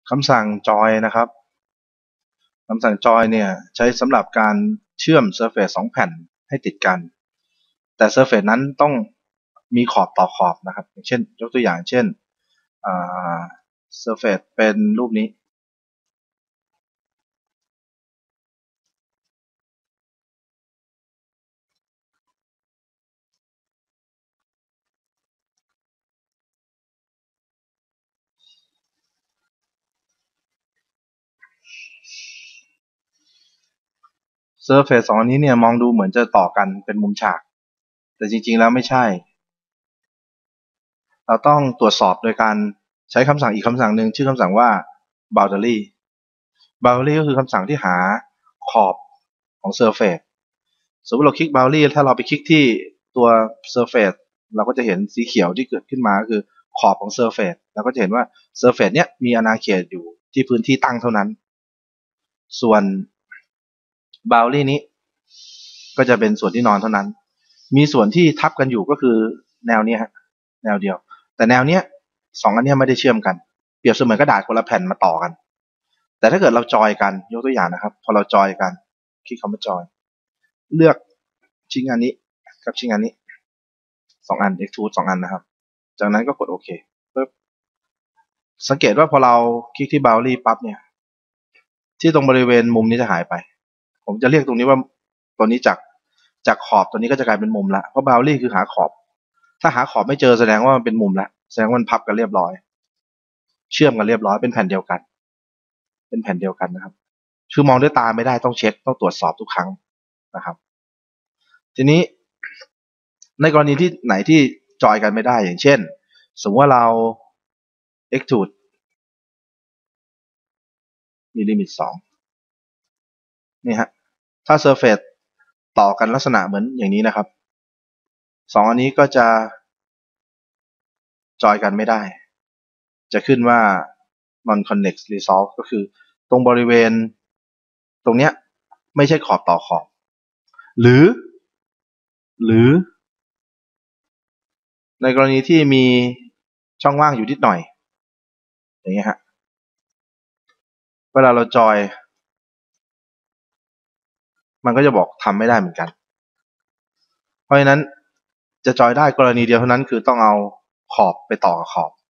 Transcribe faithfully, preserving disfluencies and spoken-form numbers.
คำสั่ง join นะครับคำสั่ง join เนี่ยใช้สำหรับการเชื่อม surface สองแผ่นให้ติดกันแต่ surface นั้นต้องมีขอบต่อขอบนะครับอย่างเช่นยกตัวอย่างเช่น surface เป็นรูปนี้เซอร์เฟซสองอันนี้เนี่ยมองดูเหมือนจะต่อกันเป็นมุมฉากแต่จริงๆแล้วไม่ใช่เราต้องตรวจสอบโดยการใช้คำสั่งอีกคำสั่งหนึ่งชื่อคำสั่งว่า boundary boundary ก็คือคำสั่งที่หาขอบของ surface สมมติเราคลิก boundary ถ้าเราไปคลิกที่ตัว surface เราก็จะเห็นสีเขียวที่เกิดขึ้นมาคือขอบของ surface เราก็จะเห็นว่า surface เนี้ยมีอาณาเขตอยู่ที่พื้นที่ตั้งเท่านั้นส่วน boundary นี้ก็จะเป็นส่วนที่นอนเท่านั้นมีส่วนที่ทับกันอยู่ก็คือแนวนี้ฮะแนวเดียวแต่แนวเนี้ยสองอันนี้ไม่ได้เชื่อมกันเปรียบเสมือนกระดาษคนละแผ่นมาต่อกันแต่ถ้าเกิดเราจอยกันยกตัวอย่างนะครับพอเราจอยกันคลิกคำว่าจอยเลือกชิ้นงานนี้กับชิ้นงานนี้สองอัน extrude สองอันนะครับจากนั้นก็กดโอเคปึ๊บสังเกตว่าพอเราคลิกที่ boundary ปั๊บเนี่ยที่ตรงบริเวณมุมนี้จะหายไปผมจะเรียกตรงนี้ว่าตัวนี้จากจากขอบตัวนี้ก็จะกลายเป็นมุมละเพราะ boundary คือหาขอบถ้าหาขอบไม่เจอแสดงว่ามันเป็นมุมละแสดงว่ามันพับกันเรียบร้อยเชื่อมกันเรียบร้อยเป็นแผ่นเดียวกันเป็นแผ่นเดียวกันนะครับคือมองด้วยตาไม่ได้ต้องเช็คต้องตรวจสอบทุกครั้งนะครับทีนี้ในกรณีที่ไหนที่จอยกันไม่ได้อย่างเช่นสมมติว่าเรา extrude มีลิมิตสองนี่ฮะถ้า surface ต่อกันลักษณะเหมือนอย่างนี้นะครับสองอันนี้ก็จะจอยกันไม่ได้จะขึ้นว่า non connex resolve ก็คือตรงบริเวณตรงเนี้ยไม่ใช่ขอบต่อขอบหรือหรือในกรณีที่มีช่องว่างอยู่นิดหน่อยอย่างเงี้ยฮะเวลาเราจอยมันก็จะบอกทำไม่ได้เหมือนกันเพราะฉะนั้นจะจอยได้กรณีเดียวเท่านั้นคือต้องเอาขอบไปต่อกับขอบ